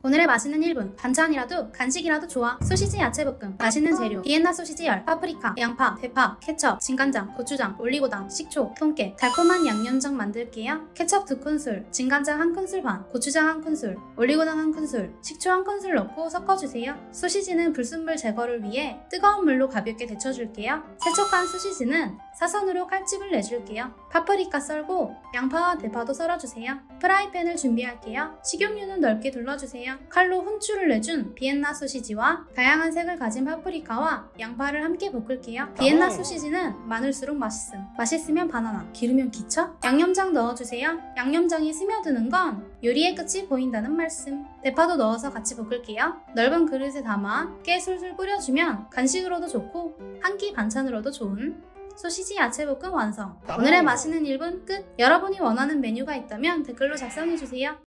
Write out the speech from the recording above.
오늘의 맛있는 1분. 반찬이라도 간식이라도 좋아. 소시지 야채볶음. 맛있는 재료: 비엔나 소시지 열, 파프리카, 양파, 대파, 케첩, 진간장, 고추장, 올리고당, 식초, 통깨. 달콤한 양념장 만들게요. 케첩 2큰술, 진간장 1큰술 반, 고추장 1큰술, 올리고당 1큰술, 식초 1큰술 넣고 섞어주세요. 소시지는 불순물 제거를 위해 뜨거운 물로 가볍게 데쳐줄게요. 세척한 소시지는 사선으로 칼집을 내줄게요. 파프리카 썰고 양파와 대파도 썰어주세요. 프라이팬을 준비할게요. 식용유는 넓게 둘러주세요. 칼로 혼쭐을 내준 비엔나 소시지와 다양한 색을 가진 파프리카와 양파를 함께 볶을게요. 비엔나 소시지는 많을수록 맛있음. 맛있으면 바나나, 기르면 기차? 양념장 넣어주세요. 양념장이 스며드는 건 요리의 끝이 보인다는 말씀. 대파도 넣어서 같이 볶을게요. 넓은 그릇에 담아 깨 술술 뿌려주면 간식으로도 좋고 한 끼 반찬으로도 좋은 소시지 야채볶음 완성. 오늘의 맛있는 1분 끝. 여러분이 원하는 메뉴가 있다면 댓글로 작성해주세요.